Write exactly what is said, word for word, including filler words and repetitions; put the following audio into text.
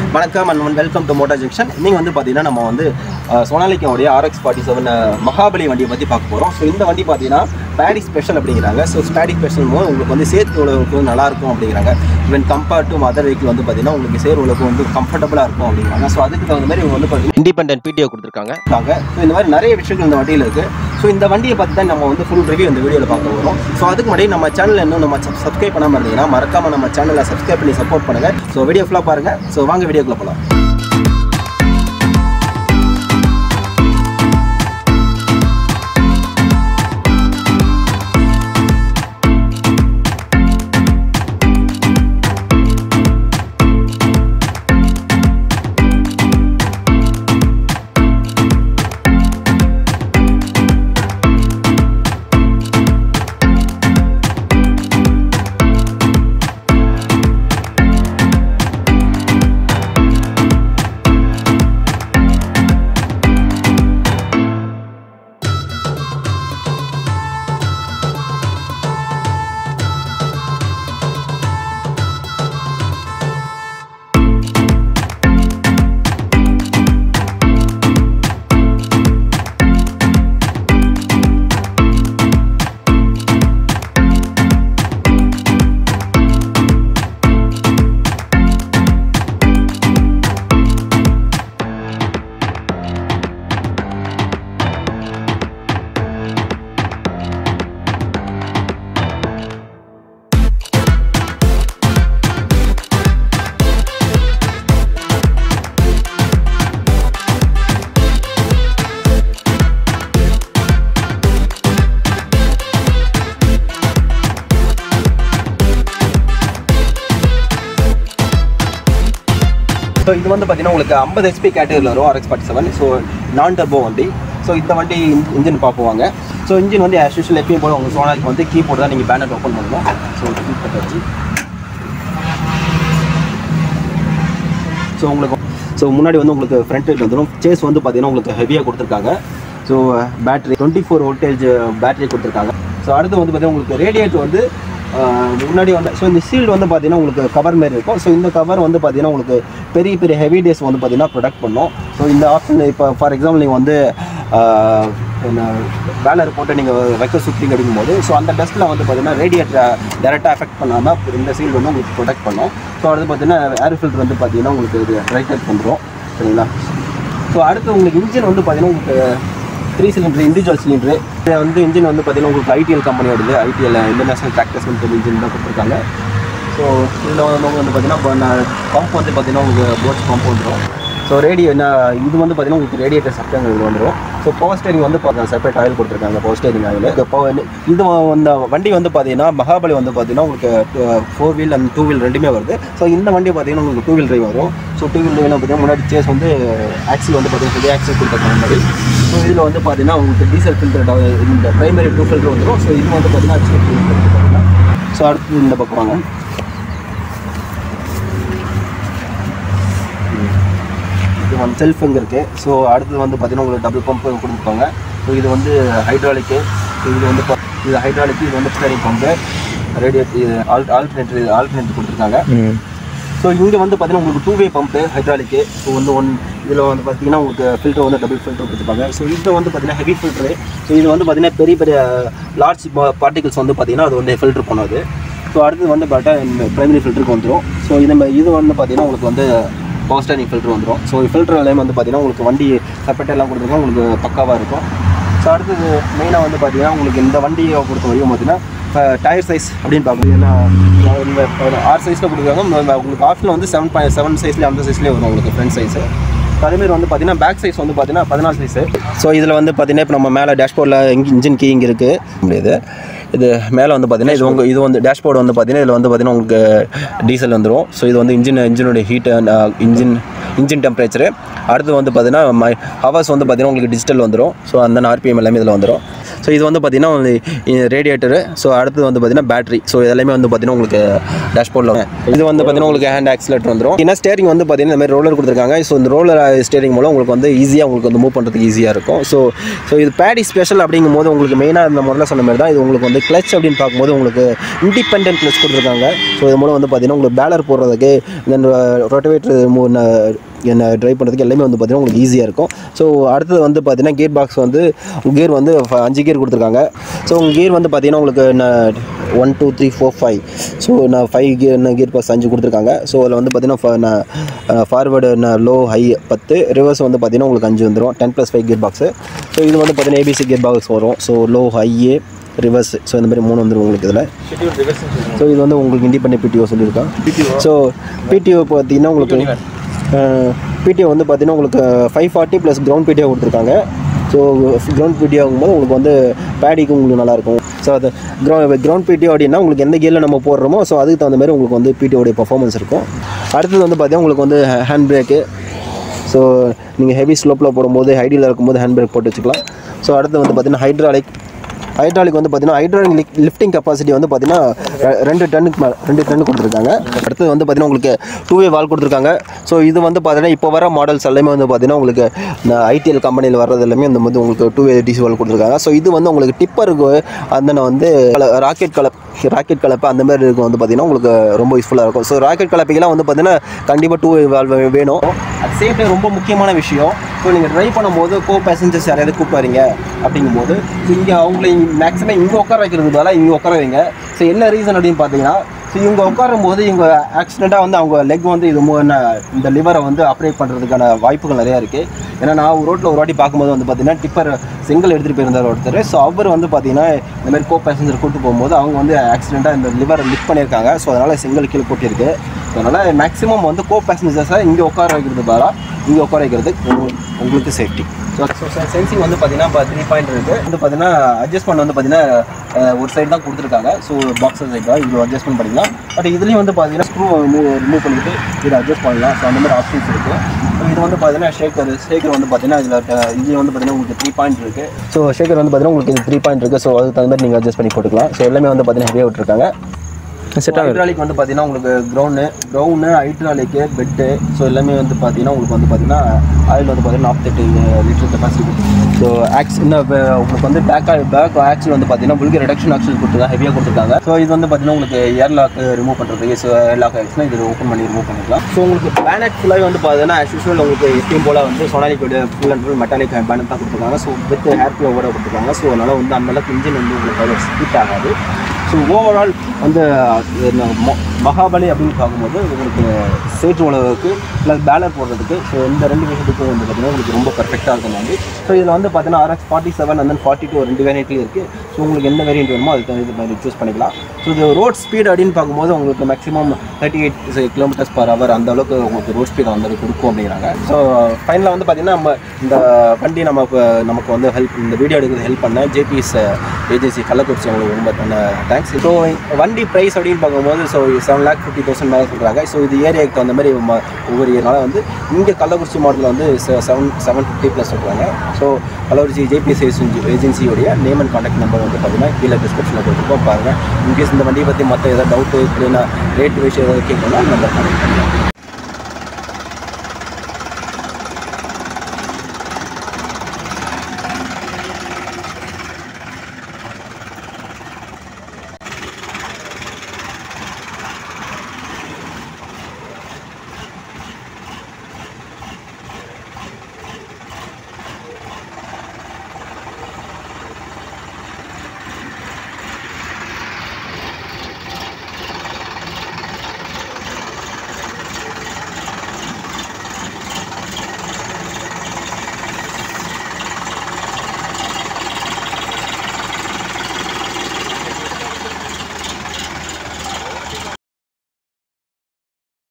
வணக்கம் and welcome to Motor Junction. நீங்க வந்து பாத்தீங்கன்னா நம்ம வந்து Sonalika உடைய R X forty-seven மகாபலி வண்டியை பத்தி பார்க்க போறோம். சோ இந்த வண்டி பாத்தீங்கன்னா Paddy ஸ்பெஷல் அப்படிங்கறாங்க. சோ Paddy ஸ்பெஷல் மோ உங்களுக்கு வந்து சேர் உலகம் நல்லா இருக்கும் அப்படிங்கறாங்க. even compared to other vehicle வந்து பாத்தீங்கன்னா உங்களுக்கு சேர் உலகம் வந்து கம்ஃபர்ட்டபிளா இருக்கும் அப்படிங்கறாங்க. சோ அதுக்கு தகுந்த மாதிரி இவங்க வந்து பாத்தீங்கன்னா இண்டிபெண்டன்ட் P T O கொடுத்திருக்காங்க. சோ இந்த மாதிரி நிறைய விஷயங்கள் இந்த வண்டியில இருக்கு. சோ இந்த வண்டியை பத்தி தான் நம்ம வந்து full review இந்த வீடியோல பார்க்க போறோம். சோ அதுக்கு முன்னாடி நம்ம சேனலை இன்னும் நம்ம subscribe பண்ணாம இருந்தீங்கன்னா மறக்காம நம்ம சேனலை subscribe பண்ணி support பண்ணுங்க. சோ வீடியோ ஃபுல்லா பாருங்க. சோ வாங்க வீடியோக்குள்ள போலாம். So இது வந்து பாத்தீங்கன்னா உங்களுக்கு fifty H P கேட்டகரியில வரும் R X forty-seven. ஸோ நான் டர்போ வண்டி. ஸோ இந்த வண்டி இன்ஜின் பார்ப்போவாங்க. ஸோ இன்ஜின் வந்து ஆஸ் யூஷுவல் எப்பயும் போல உங்கள் Sonalika வந்து கீபோர்டு தான் நீங்கள் பேனர் ஓப்பன் பண்ணணும். ஸோ கீப் வச்சு ஸோ உங்களுக்கு ஸோ முன்னாடி வந்து உங்களுக்கு ஃப்ரண்ட் லைட் வந்துடும். சேஸ் வந்து பார்த்தீங்கன்னா உங்களுக்கு ஹெவியாக கொடுத்துருக்காங்க. So battery twenty four voltage battery கொடுத்துருக்காங்க. ஸோ அடுத்து வந்து பார்த்தீங்கன்னா உங்களுக்கு ரேடியேட்டர் வந்து முன்னாடி வந்து ஸோ இந்த சீல்டு வந்து பார்த்தீங்கன்னா உங்களுக்கு கவர் மாரி இருக்கும். ஸோ இந்த கவர் வந்து பார்த்தீங்கன்னா உங்களுக்கு பெரிய பெரிய ஹெவி டேஸ் வந்து பார்த்தீங்கன்னா ப்ரொடக்ட் பண்ணும். ஸோ இந்த ஆப்ஷன் இப்போ ஃபார் எக்ஸாம்பிள் நீங்கள் வந்து பேனர் போட்டு நீங்கள் வைக்க சுற்றி அடிக்கும்போது ஸோ அந்த டஸ்ட்டில் வந்து பார்த்தீங்கன்னா ரேடியேட்டரை டேரெக்டாக எஃபெக்ட் பண்ணாமல் இந்த சீல்டு வந்து உங்களுக்கு ப்ரொடெக்ட் பண்ணும். ஸோ அடுத்து பார்த்தீங்கன்னா ஏர் ஃபில்டர் வந்து பார்த்தீங்கன்னா உங்களுக்கு இது ரைட் பண்ணுறோம் சரிங்களா. ஸோ அடுத்து உங்களுக்கு இன்ஜின் வந்து பார்த்தீங்கன்னா உங்களுக்கு த்ரீ சிலிண்டர் இண்டிவிஜுவல் சிலிண்டரு. இதை வந்து இன்ஜின் வந்து பார்த்தீங்கன்னா உங்களுக்கு I T L கம்பெனியோடது I T L international tractors வந்து இன்ஜின் தான் கொடுத்துருக்காங்க. ஸோ இதில் வந்து வந்து பார்த்தீங்கன்னா பம்ப் வந்து பார்த்தீங்கன்னா உங்களுக்கு போட்ஸ் பம்ப் வந்துடும். ஸோ ரேடியோ என்ன இது வந்து பார்த்தீங்கன்னா உங்களுக்கு ரேடியேட்டர் சப்டங்கள் வந்துடும். ஸோ பவர் ஸ்டேரிங் வந்து பார்த்தீங்கன்னா செப்பரேட் ஆயில் கொடுத்துருக்காங்க. பவர் ஸ்டேரிங் ஆயில் இது இந்த வண்டி வந்து பார்த்தீங்கன்னா மகாபலி வந்து பார்த்தீங்கன்னா உங்களுக்கு four wheel and two wheel ரெண்டுமே வருது. ஸோ இந்த வண்டி பார்த்தீங்கன்னா உங்களுக்கு டூ வீல் டிரைவ் வரும். ஸோ டூ வீல் டிரைவ்ல பார்த்தீங்கன்னா முன்னாடி சேஸ் வந்து ஆக்சில் வந்து பார்த்தீங்கன்னா ஹெவி ஆக்சில் கொடுத்துருக்காங்க மாதிரி. ஸோ இதில் வந்து பார்த்தீங்கன்னா உங்களுக்கு டீசல் ஃபில்டர் இந்த ப்ரைமரி டூ ஃபில்டர் வந்துடும். ஸோ இது வந்து பார்த்தீங்கன்னா ஸோ அடுத்து இந்த பக்கம் வாங்க. இது வந்து செல்ஃப் இங்கே இருக்குது. ஸோ அடுத்தது வந்து பார்த்தீங்கன்னா உங்களுக்கு டபுள் பம்ப் கொடுத்துருப்பாங்க. ஸோ இது வந்து ஹைட்ராலிக்கு. ஸோ இது வந்து இது ஹைட்ராலிக்கு இது வந்து ஸ்டேரிங் பம்பு ரேடியேட் இது ஆல் ஆல்டர்னேட்டர் ஆல்டர்னேட்டர் கொடுத்துருக்காங்க. ஸோ இங்கே வந்து பார்த்தீங்கன்னா உங்களுக்கு two way pump hydraulic. So வந்து ஒன் இதில் வந்து பார்த்தீங்கன்னா உங்களுக்கு ஃபில்டர் வந்து டபுள் ஃபில்டர் கொடுத்துருப்பாங்க. ஸோ இது வந்து பார்த்தீங்கன்னா ஹெவி ஃபில்டரு. ஸோ இது வந்து பார்த்தீங்கன்னா பெரிய பெரிய லார்ஜ் பார்ட்டிகல்ஸ் வந்து பார்த்தீங்கன்னா அது வந்து ஃபில்டர் பண்ணாது. ஸோ அடுத்தது வந்து பார்த்தா ப்ரைமரி ஃபில்டருக்கு வந்துடும். ஸோ இது இது வந்து பார்த்தீங்கன்னா உங்களுக்கு வந்து பவர் ஸ்டேரிங் ஃபில்டர் வந்துடும். ஸோ ஃபில்டர் எல்லாம் வந்து பார்த்தீங்கன்னா உங்களுக்கு வண்டி செப்பரேட்டாக எல்லாம் கொடுத்துருக்கோம் உங்களுக்கு பக்காவாக இருக்கும். ஸோ அடுத்தது மெயினாக வந்து பார்த்தீங்கன்னா உங்களுக்கு இந்த வண்டியை பொறுத்த வரைக்கும் பார்த்தீங்கன்னா டயர் சைஸ் அப்படின்னு பார்க்கணும். ஏன்னா ஆறு சைஸில் கொடுக்குறாங்க. உங்களுக்கு ஆப்ஷனில் வந்து செவன் பாயிண்ட் செவன் சைஸ்லேயே அந்த சைஸ்லேயே வரும் உங்களுக்கு ஃப்ரண்ட் சைஸு. அதேமாதிரி வந்து பார்த்தீங்கன்னா பேக் சைஸ் வந்து பார்த்தீங்கன்னா பதினாலு சைஸு. ஸோ இதில் வந்து பார்த்தீங்கன்னா இப்போ நம்ம மேலே டேஷ்போர்டில் இன்ஜின் கீ இங்கே இருக்குது முடியுது. இது மேலே வந்து பார்த்தீங்கன்னா இது உங்கள் இது வந்து டேஷ்போர்டு வந்து பார்த்தீங்கன்னா இதில் வந்து பார்த்தீங்கன்னா உங்களுக்கு டீசல் வந்துடும். ஸோ இது வந்து இன்ஜின் இன்ஜினுடைய heat and engine engine temperature. அடுத்து வந்து பார்த்தீங்கன்னா மை ஹவர்ஸ் வந்து பார்த்தீங்கன்னா உங்களுக்கு டிஜிட்டல் வந்துடும். ஸோ அந்த ஆர்பிஎம் எல்லாமே இதில் வந்துடும். ஸோ இது வந்து பார்த்தீங்கன்னா ரேடியேட்டரு. ஸோ அடுத்தது வந்து பார்த்தீங்கன்னா பேட்டரி. ஸோ இதெல்லாமே வந்து பார்த்தீங்கன்னா உங்களுக்கு டேஷ்போர்டில் இது வந்து பார்த்தீங்கன்னா உங்களுக்கு ஹேண்ட் ஆக்சிலேட்டர் வந்துடும். ஏன்னா ஸ்டேரிங் வந்து பார்த்தீங்கன்னா இந்த மாதிரி ரோலர் கொடுத்துருக்காங்க. ஸோ இந்த ரோலர் ஸ்டேரிங் மூலம் உங்களுக்கு வந்து ஈஸியாக உங்களுக்கு வந்து மூவ் பண்ணுறதுக்கு ஈஸியாக இருக்கும். ஸோ ஸோ இது பேடி ஸ்பெஷல் அப்படிங்கும் போது உங்களுக்கு மெயினாக இந்த முதல்ல சொன்ன மாதிரி தான் இது உங்களுக்கு வந்து கிளச் அப்படின்னு பார்க்கும்போது உங்களுக்கு இண்டிபெண்டன்ட் கிளச் கொடுத்துருக்காங்க. ஸோ இது மூலம் வந்து பார்த்தீங்கன்னா உங்களுக்கு பேலர் போடுறதுக்கு தென் ரொட்டவேட்டர் என்ன ட்ரைவ் பண்ணுறதுக்கு எல்லாமே வந்து பார்த்தீங்கன்னா உங்களுக்கு ஈஸியாக இருக்கும். ஸோ அடுத்தது வந்து பார்த்தீங்கன்னா கியர் பாக்ஸ் வந்து கியர் வந்து அஞ்சு கியர் கொடுத்துருக்காங்க. ஸோ உங்கள் கியர் வந்து பார்த்தீங்கன்னா உங்களுக்கு நான் one two three four five so நான் ஃபைவ் கியர் கியர் பாக்ஸ் அஞ்சு கொடுத்துருக்காங்க. ஸோ அதில் வந்து பார்த்தீங்கன்னா நான் ஃபார்வேர்டு நான் லோ ஹை பத்து, ரிவர்ஸ் வந்து பார்த்தீங்கன்னா உங்களுக்கு அஞ்சு வந்துடும். Ten plus five gear box. So இது வந்து பார்த்தீங்கன்னா ஏபிசி கியர் பாக்ஸ் வரும். So low high reverse. So இந்த மாதிரி மூணு வந்துடும் உங்களுக்கு இதில். ஸோ இது வந்து உங்களுக்கு இண்டிபெண்டன்ட் பிடிஓ சொல்லியிருக்கான். ஸோ பிடிஓ பார்த்தீங்கன்னா உங்களுக்கு பிடிஓ வந்து பார்த்தீங்கன்னா உங்களுக்கு five forty plus ground PTO கொடுத்துருக்காங்க. ஸோ கிரவுண்ட் பிடிஓ ஆகும்போது உங்களுக்கு வந்து பேடிக்கு உங்களுக்கு நல்லாயிருக்கும். ஸோ அது கிரௌ கிரவுண்ட் பிடிஓ அப்படின்னா உங்களுக்கு எந்த கியரில் நம்ம போடுறோமோ ஸோ அதுக்கு தகுந்த மாதிரி உங்களுக்கு வந்து பிடிஓடைய பர்ஃபார்மன்ஸ் இருக்கும். அடுத்தது வந்து பார்த்தீங்கன்னா உங்களுக்கு வந்து ஹேண்ட் பிரேக்கு. ஸோ நீங்கள் ஹெவி ஸ்லோப்பில் போடும்போது ஹைடியில் இருக்கும்போது ஹேண்ட் பிரேக் போட்டு வச்சுக்கலாம். ஸோ அடுத்து வந்து பார்த்தீங்கன்னா ஹைட்ராலிக். ஹைட்ராலிக் வந்து பார்த்தீங்கன்னா ஹைட்ராலிக் லிஃப்டிங் கெப்பாசிட்டி வந்து பார்த்தீங்கன்னா ரெண்டு டன்னுக்கு மேலே ரெண்டு டன்னு கொடுத்துருக்காங்க. அடுத்தது வந்து பார்த்தீங்கன்னா உங்களுக்கு டூ வே வால் கொடுத்துருக்காங்க. ஸோ இது வந்து பார்த்தீங்கன்னா இப்போ வர மாடல்ஸ் எல்லாமே வந்து பார்த்தீங்கன்னா உங்களுக்கு இந்த ஐடிஎல் கம்பெனியில் வர்றது எல்லாமே இந்த வந்து உங்களுக்கு டூ வே டிசி வால் கொடுத்துருக்காங்க. ஸோ இது வந்து உங்களுக்கு டிப்பருக்கு அந்த வந்து ராக்கெட் கலப் ராக்கெட் கலப்பை அந்த மாதிரி இருக்கும் வந்து பார்த்தீங்கன்னா உங்களுக்கு ரொம்ப யூஸ்ஃபுல்லாக இருக்கும். ஸோ ராக்கெட் கலப்பைக்கெல்லாம் வந்து பார்த்தீங்கன்னா கண்டிப்பாக டூ வே வால் வேணும். அது சேஃப் டைம் ரொம்ப முக்கியமான விஷயம். ஸோ நீங்கள் ட்ரைவ் பண்ணும்போது கோ பேசஞ்சர்ஸ் யாரையாவது கூப்பிட்டு அப்படிங்கும்போது இங்கே அவங்கள மேக்ஸிமம் இங்கே உட்கார வைக்கிறது பதிலாக இங்கே உட்கார வைங்க. ஸோ என்ன ரீசன் அப்படின்னு பார்த்தீங்கன்னா ஸோ இவங்க உட்காரும் போது இவங்க ஆக்சிடெண்ட்டாக வந்து அவங்க லெக் வந்து இது என்ன இந்த லிவரை வந்து அப்ரேட் பண்ணுறதுக்கான வாய்ப்புகள் நிறையா இருக்குது. ஏன்னா நான் ஒரு ரோட்டில் ஒரு வாட்டி பார்க்கும்போது வந்து பார்த்தீங்கன்னா டிப்பர் செங்கல் எடுத்துகிட்டு போயிருந்தார் ஒருத்தர். ஸோ அவர் வந்து பார்த்தீங்கன்னா இந்த மாதிரி கோ பேசஞ்சர் கூப்பிட்டு போகும்போது அவங்க வந்து ஆக்சிடெண்ட்டாக இந்த லிவரை லிஃப்ட் பண்ணியிருக்காங்க. ஸோ அதனால் செங்கல் கீழே கொட்டியிருக்கு. ஸோ அதனால் மேக்ஸிமம் வந்து கோ பேசஞ்சர்ஸை இங்கே உட்கார வைக்கிறது பதிலாக இங்கே உட்கார வைக்கிறது உங்களுக்கு சேஃப்டி. ஸோ சென்சிங் வந்து பார்த்தீங்கன்னா இப்போ த்ரீ பாயிண்ட் இருக்குது. வந்து பார்த்தீங்கன்னா அட்ஜஸ்ட்மெண்ட் வந்து பார்த்தீங்கன்னா ஒரு சைடு தான் கொடுத்துருக்காங்க. ஸோ பாக்ஸர் சைடு தான் இதில் அட்ஜஸ்ட்மெண்ட் பண்ணிக்கலாம். பட் இதுலேயும் வந்து பார்த்தீங்கன்னா ஸ்க்ரூ மூவ் ரிமூவ் பண்ணிவிட்டு இதை அட்ஜஸ்ட் பண்ணலாம். ஸோ அந்த மாதிரி ஆப்ஷன்ஸ் இருக்குது. ஸோ இது வந்து பார்த்தீங்கன்னா ஷேக்கர் ஷேக்கர் வந்து பார்த்தீங்கன்னா இதில் இதில் வந்து பார்த்தீங்கன்னா உங்களுக்கு த்ரீ பாயிண்ட் இருக்குது. ஸோ ஷேக்கர் வந்து பார்த்தீங்கன்னா உங்களுக்கு த்ரீ பாயிண்ட் இருக்குது. ஸோ அதுக்கு தகுந்த மாதிரி நீங்கள் அட்ஜஸ்ட் பண்ணி போட்டுக்கலாம். ஸோ எல்லாமே வந்து பார்த்தீங்கன்னா ஹெவியாக விட்டுருக்காங்க. ஹைட்ராலிக் வந்து பார்த்தீங்கன்னா உங்களுக்கு ground ground hydraulic bed. So எல்லாமே வந்து பார்த்தீங்கன்னா உங்களுக்கு வந்து பார்த்தீங்கன்னா ஆயில் வந்து பார்த்தீங்கன்னா நாற்பத்தெட்டு லிட்டர் கெப்பாசிட்டி. ஸோ ஆக்ஸ் இன்னும் உங்களுக்கு வந்து பேக் பேக் ஆக்சில் வந்து பார்த்தீங்கன்னா உங்களுக்கு ரிடக்ஷன் ஆக்சில் கொடுத்துருக்காங்க, ஹெவியாக கொடுத்துருக்காங்க. ஸோ இது வந்து பார்த்தீங்கன்னா உங்களுக்கு ஏர் லாக் ரிமூவ் பண்ணுறதுக்கு. ஸோ ஏர் லாக் ஆக்ஸ்னால் இது ஓப்பன் பண்ணி ரிமூவ் பண்ணிக்கலாம். ஸோ உங்களுக்கு பேனட் ஃபுல்லாகவே வந்து பார்த்தீங்கன்னா ஆஸ் யூஸ்வல் உங்களுக்கு எப்பயும் போல் வந்து சோனாலிக்கோட full and full metallic bonnet தான் கொடுத்துருக்காங்க. ஸோ வித் ஹேர் ப்ளோவோட கொடுத்துருக்காங்க. ஸோ அதனால் வந்து அந்தளவுக்கு இன்ஜின் வந்து உங்களுக்கு அவ்வளோ ஸ்பீட் ஆகாது. ஸோ ஓவரால் வந்து மகாபலி அப்படின்னு பார்க்கும்போது உங்களுக்கு சேற்று உழவுக்கு ப்ளஸ் பேலர் போடுறதுக்கு ஸோ இந்த ரெண்டு விஷயத்துக்கும் வந்து பார்த்தீங்கன்னா உங்களுக்கு ரொம்ப பர்ஃபெக்டாக இருக்கும் வந்து. ஸோ இதில் வந்து பார்த்தீங்கன்னா RX forty seven and then forty two ரெண்டு வேரியண்ட்லேயும் இருக்குது. ஸோ உங்களுக்கு என்ன வேரியண்ட் வேணுமோ அதுக்கு இது மாதிரி சூஸ் பண்ணிக்கலாம். ஸோ இது ரோட் ஸ்பீட் அப்படின்னு பார்க்கும்போது உங்களுக்கு maximum thirty eight kilometres per hour அந்த அளவுக்கு உங்களுக்கு ரோட் ஸ்பீட் வந்து கொடுக்கும் அப்படிங்கிறாங்க. ஸோ ஃபைனலாக வந்து பார்த்தீங்கன்னா நம்ம இந்த வண்டி நம்ம நமக்கு வந்து ஹெல்ப் இந்த வீடியோ எடுக்கிறது ஹெல்ப் பண்ண ஜேபிஎஸ் ஏஜென்சி கள்ளக்குறிச்சி அவங்களுக்கு ரொம்ப தேங்க்ஸ். ஸோ வண்டி ப்ரைஸ் அப்படின்னு பார்க்கும்போது so seven lakh fifty thousand மேலே சொல்கிறாங்க. ஸோ இது ஏரியாவுக்கு தகுந்த மாதிரி ஒவ்வொரு ஏரியானால வந்து இங்கே கள்ளக்குறிச்சி மாடலில் வந்து செவன் செவன் ஃபிஃப்டி ப்ளஸ் சொல்கிறாங்க. ஸோ கள்ளக்குறிச்சி ஜேபிஎஸ் ஏஜென்சியோடைய நேம் அண்ட் கான்டாக்ட் நம்பர் வந்து பார்த்தீங்கன்னா கீழே டிஸ்கிரிப்ஷனில் கொடுத்துருக்கோம் பாருங்கள். இன்கேஸ் இந்த வண்டியை பற்றி மற்ற ஏதாவது டவுட்டு இல்லைன்னா ரேட் விஷயம் ஏதாவது கேட்கணும்னா நம்பர் கான்டாக்ட் பண்ணுங்கள்.